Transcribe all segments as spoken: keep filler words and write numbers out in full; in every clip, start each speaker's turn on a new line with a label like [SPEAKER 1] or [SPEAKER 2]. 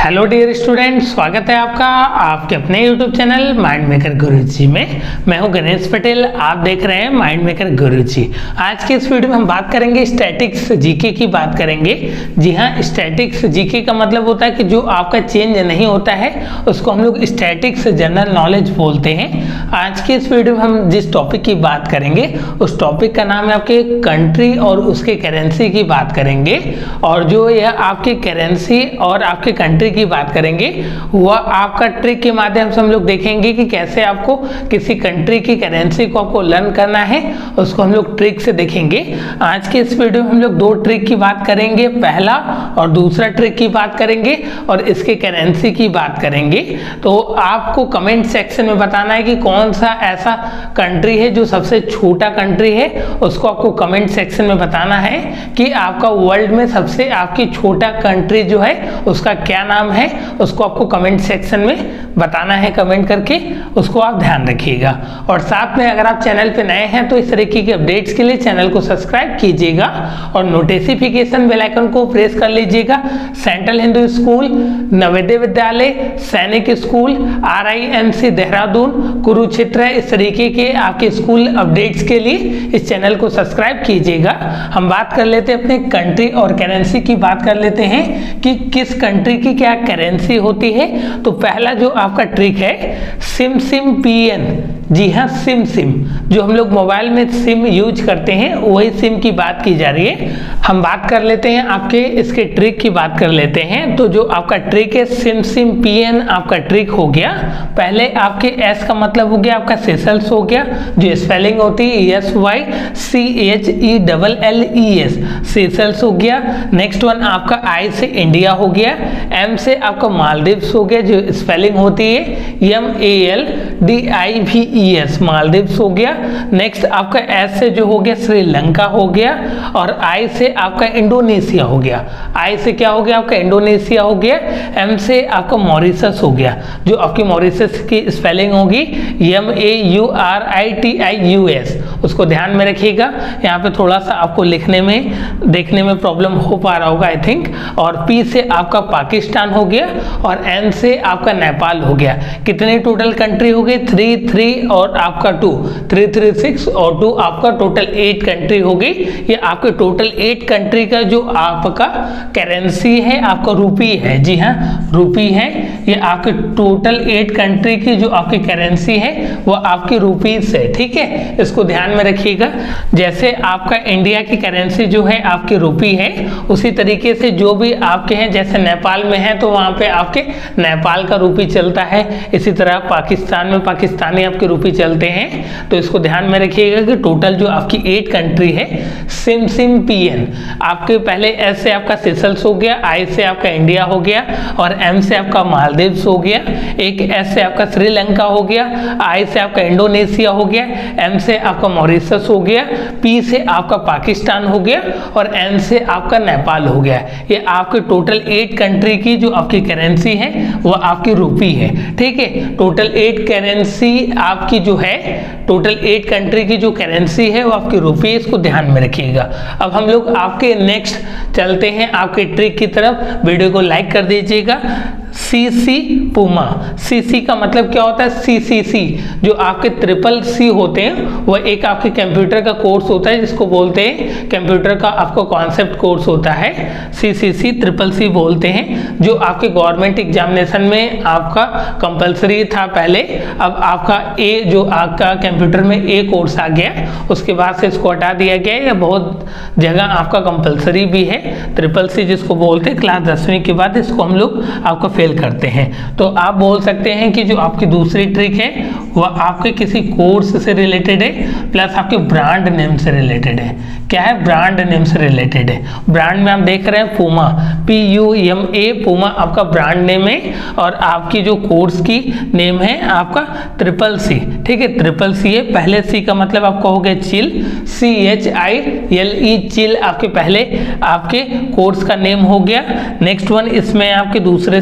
[SPEAKER 1] Hello dear student, स्वागत है आपका आपके अपने YouTube channel mind maker Guruji में। मैं हूं गणेश पटेल, आप देख रहे हैं माइंड मेकर गुरुजी। आज के इस वीडियो में हम बात करेंगे स्टैटिक्स जीके की बात करेंगे। जी हां, स्टैटिक्स जीके का मतलब होता है कि जो आपका चेंज नहीं होता है उसको हम लोग स्टैटिक्स जनरल नॉलेज बोलते हैं। आज के इस वीडियो में हम जिस टॉपिक की बात करेंगे उस टॉपिक का नाम है आपके कंट्री और उसके करेंसी की बात करेंगे। और जो यह आपके करेंसी और आपके कंट्री की बात करेंगे वह आपका ट्रिक के माध्यम से हम लोग देखेंगे कि कैसे आपको किसी कंट्री की करेंसी को आपको लर्न करना है, उसको हम लोग ट्रिक से देखेंगे। आज के इस वीडियो में हम लोग दो ट्रिक की बात करेंगे, पहला और दूसरा ट्रिक की बात करेंगे और इसके करेंसी की बात करेंगे। तो आपको कमेंट सेक्शन में बताना है कि कौन सा ऐसा कंट्री है जो सबसे छोटा कंट्री है, उसको आपको कमेंट सेक्शन में बताना है कि आपका वर्ल्ड में सबसे आपकी छोटा कंट्री जो है उसका क्या नाम है, उसको आपको कमेंट सेक्शन में बताना है। कमेंट करके उसको आप ध्यान रखिएगा। और साथ में अगर आप चैनल पे नए हैं तो इस तरीके के अपडेट्स के लिए चैनल को सब्सक्राइब कीजिएगा और नोटिफिकेशन बेल आइकन को प्रेस कर लीजिएगा। Central Hindu school, Navodaya Vidyalaya, Sainik school, R I M C Dehradun, Kurukshetra, इस तरीके के आपके स्कूल अपडेट्स के लिए इस चैनल को सब्सक्राइब कीजिएगा। हम बात कर लेते हैं अपने कंट्री और करेंसी की बात कर लेते हैं कि किस कंट्री की क्या करेंसी होती है। तो पहला जो आपका ट्रिक है सिम सिम पीएन। जी हाँ, सिम सिम जो हम लोग मोबाइल में सिम यूज करते हैं वही सिम की बात की जा रही है। हम बात कर लेते हैं आपके इसके ट्रिक की बात कर लेते हैं। तो जो आपका ट्रिक है सिम सिम पीएन आपका ट्रिक हो गया। पहले आपके एस का मतलब हो गया आपका सेशल्स हो गया, जो स्पेलिंग होती है S Y C H E double L E S, Seychelles हो गया। नेक्स्ट वन आपका आई से इंडिया हो गया, एम से आपका मालदीव्स हो गया, जो स्पेलिंग होती है M A L D I V E S, Maldives हो गया। नेक्स्ट आपका एस से जो हो गया श्रीलंका हो गया और आई से आपका इंडोनेशिया हो गया। आई से क्या हो गया आपका इंडोनेशिया हो गया। एम से आपका मॉरिशस हो गया, जो आपकी मॉरिशस की स्पेलिंग होगी M A U R I T I U S, उसको ध्यान में रखिएगा। यहाँ पे थोड़ा सा आपको लिखने में देखने में प्रॉब्लम हो पा रहा होगा आई थिंक। और पी से आपका पाकिस्तान हो गया और एन से आपका नेपाल हो गया। कितने टोटल कंट्री हो गए? थ्री थ्री और आपका टू, थ्री थ्री सिक्स और टू, आपका टोटल एट कंट्री हो गई। ये आपके टोटल एट कंट्री का जो आपका करेंसी है आपका रुपी है। जी हाँ, रुपी है। ये आपके टोटल एट कंट्री की जो आपकी करेंसी है वो आपकी रुपीज है। ठीक है, इसको ध्यान में रखिएगा। जैसे आपका इंडिया की करेंसी जो है आपकी रुपी है, उसी तरीके से जो भी आपके हैं, जैसे नेपाल में है तो वहां पे आपके नेपाल का रुपी चलता है। इसी तरह पाकिस्तान में पाकिस्तानी आपके रुपी चलते हैं। तो इसको ध्यान में रखिएगा कि टोटल जो आपकी एट कंट्री है सिम सिम पीएन, आपके पहले एस से आपका सेशल्स हो गया, आई से आपका इंडिया हो गया और एम से आपका मालदीव्स हो गया, एक एस से आपका श्रीलंका हो गया, आई से आपका इंडोनेशिया हो गया, एम से आपका मॉरिशस हो गया, पी से आपका पाकिस्तान हो गया और एन से आपका नेपाल हो गया। ये आपके टोटल एट कंट्री की जो आपकी करेंसी है वो आपकी रुपी है। ठीक है, टोटल एट करेंसी आपकी जो है, टोटल एट कंट्री की जो करेंसी है वो आपकी रुपी, इसको ध्यान में रखिएगा। अब हम लोग आपके नेक्स्ट चलते हैं आपके ट्रिक की तरफ। वीडियो को लाइक कर दीजिएगा। सी सी पूमा, सी सी का मतलब क्या होता है? सी सी सी जो आपके ट्रिपल सी होते हैं वो एक आपके कंप्यूटर का कोर्स होता है जिसको बोलते हैं कंप्यूटर का आपका कॉन्सेप्ट कोर्स होता है। सी सी सी ट्रिपल सी बोलते हैं, जो आपके गवर्नमेंट एग्जामिनेशन में आपका कंपलसरी था पहले। अब आपका ए जो आपका कंप्यूटर में ए कोर्स आ गया, उसके बाद से इसको हटा दिया गया। या बहुत जगह आपका कंपलसरी भी है ट्रिपल सी जिसको बोलते हैं। क्लास दसवीं के बाद इसको हम लोग आपको फेल करते हैं। तो आप बोल सकते हैं कि जो आपकी दूसरी ट्रिक है वह आपके किसी कोर्स से रिलेटेड है प्लस आपके ब्रांड नेम से रिलेटेड है। क्या है? ब्रांड नेम से रिलेटेड है। ब्रांड में हम देख रहे हैं Puma, P U M A, Puma आपका ब्रांड नेम है और आपकी जो कोर्स की नेम है आपका ट्रिपल सी। ठीक है, ट्रिपल सी है। पहले सी का मतलब आपका हो गया Chile, C H I L E, Chile आपके पहले आपके कोर्स का नेम हो गया। नेक्स्ट वन इसमें आपके दूसरे सी का मतलब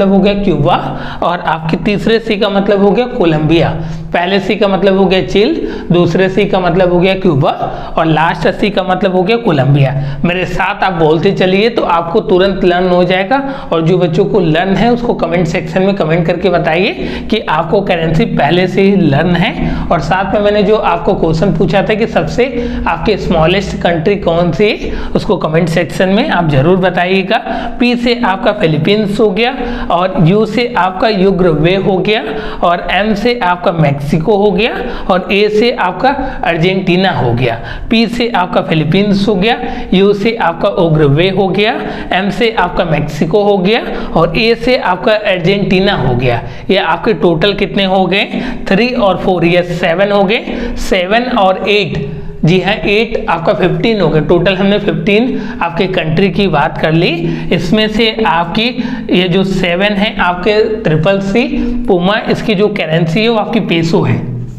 [SPEAKER 1] मतलब हो गया क्यूबा, और आपके तीसरे सी का मतलब हो गया कोलंबिया। पहले सी का मतलब हो गया चिल, दूसरे सी का मतलब हो गया क्यूबा, और लास्ट सी का मतलब हो गया कोलंबिया। मेरे साथ आप बोलते चलिए तो आपको तुरंत लर्न हो जाएगा। और जो बच्चों को लर्न है उसको कमेंट सेक्शन में कमेंट करके बताइए कि आपको करेंसी पहले से ही लर्न है। और साथ में मैंने जो आपको क्वेश्चन पूछा था कि सबसे आपके स्मॉलेस्ट कंट्री कौन सी है, उसको कमेंट सेक्शन में आप जरूर बताइएगा। पी से आपका फिलीपींस हो गया, और यू से आपका युग्रवे हो गया, और एम से आपका मैक्सिको हो गया, और ए से आपका अर्जेंटीना हो गया। पी से आपका फिलीपींस हो गया, यू से आपका उग्रवे हो गया, एम से आपका मैक्सिको हो गया, और ए से आपका अर्जेंटीना हो गया। ये आपके टोटल कितने हो गए? थ्री और फोर, ये सेवन हो गए। सेवन और एट, जी हाँ एट आपका फिफ्टीन हो गया। टोटल हमने फिफ्टीन आपके कंट्री की बात कर ली। इसमें से आपकी ये जो सेवन है आपके ट्रिपल सी पुमा, इसकी जो करेंसी है वो आपकी पेसो है,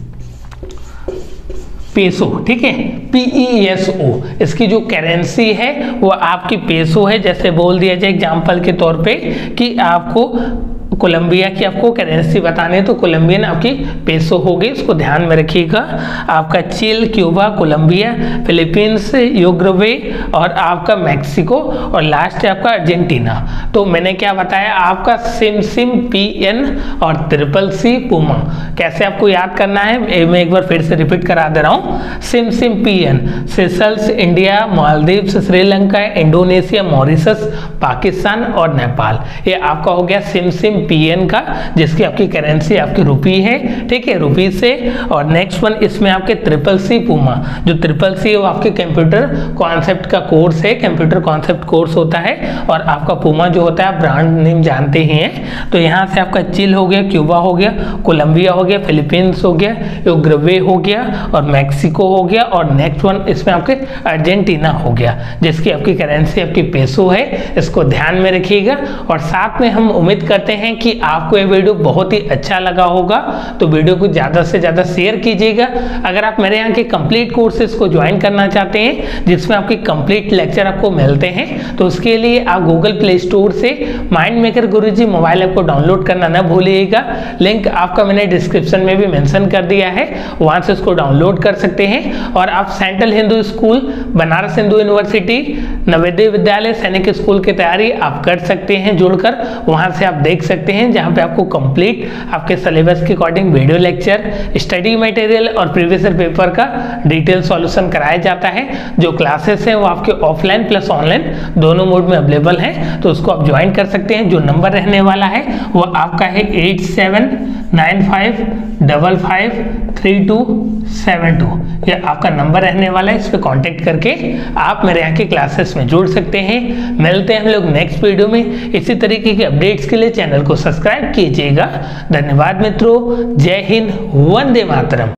[SPEAKER 1] पेसो, ठीक है, पी ई एस ओ। इसकी जो करेंसी है वो आपकी पेसो है। जैसे बोल दिया जाए एग्जाम्पल के तौर पे कि आपको कोलंबिया की आपको करेंसी बताने, तो कोलंबियन आपकी पेसो होगी, इसको ध्यान में रखिएगा। आपका चिल, क्यूबा, कोलंबिया, फिलीपींस, युग्रवे, और आपका मैक्सिको, और लास्ट है आपका अर्जेंटीना। तो मैंने क्या बताया आपका सिम सिम पी एन और ट्रिपल सी पुमा। कैसे आपको याद करना है मैं एक बार फिर से रिपीट करा दे रहा हूँ। Sim sim P N Seychelles, India, Maldives, Sri Lanka, Indonesia, Mauritius, Pakistan और नेपाल। ये आपका हो गया सिम सिम पीएन का, जिसकी आपकी करेंसी आपकी रुपी है, ठीक है, रुपी से। और नेक्स्ट वन इसमें आपके ट्रिपल सी पुमा। जो ट्रिपल सी है वो आपके कंप्यूटर कॉन्सेप्ट का कोर्स है, कंप्यूटर कॉन्सेप्ट कोर्स होता है। और आपका पुमा जो होता है आप ब्रांड नेम जानते ही हैं। तो यहाँ से आपका चिल हो गया, क्यूबा हो गया, कोलंबिया हो गया, फिलीपींस हो गया, युग्रवे हो गया, और मैक्सिको हो गया, और नेक्स्ट वन इसमें आपके अर्जेंटीना हो गया, जिसकी आपकी करेंसी आपकी पेसो है। इसको ध्यान में रखिएगा। और साथ में हम उम्मीद करते हैं कि आपको ये वीडियो बहुत ही अच्छा लगा होगा, तो वीडियो को ज़्यादा से ज़्यादा शेयर कीजिएगा। अगर आप मेरे यहाँ के कंप्लीट कोर्सेज को ज्वाइन करना चाहते हैं जिसमें आपके कंप्लीट लेक्चर आपको मिलते हैं, तो उसके लिए आप गूगल प्ले स्टोर से mind maker Guruji mobile app को डाउनलोड करना ना भूलिएगा। लिंक आपका मैंने डिस्क्रिप्शन में भी मेंशन कर दिया है, वहाँ से उसको डाउनलोड कर सकते हैं। और आप central Hindu school, Banaras Hindu university, Navodaya Vidyalaya, Sainik school की तैयारी आप कर सकते हैं जुड़कर। वहाँ से आप देख सकते हैं जहाँ पे आपको कंप्लीट आपके सिलेबस के according video lecture, study material और प्रीवियस ईयर पेपर का डिटेल सॉल्यूशन कराया जाता है। जो क्लासेस हैं वो आपके ऑफलाइन प्लस ऑनलाइन दोनों मोड में अवेलेबल हैं, तो उसको आप ज्वाइन कर सकते हैं। जो नंबर रहने वाला है वो आपका है eight seven nine five double five three two seven two. ये आपका नंबर रहने वाला है, इस पर कॉन्टेक्ट करके आप मेरे यहाँ के क्लासेस में जुड़ सकते हैं। मिलते हैं हम लोग नेक्स्ट वीडियो में। इसी तरीके के अपडेट्स के लिए चैनल को सब्सक्राइब कीजिएगा। धन्यवाद मित्रों, जय हिंद, वंदे मातरम।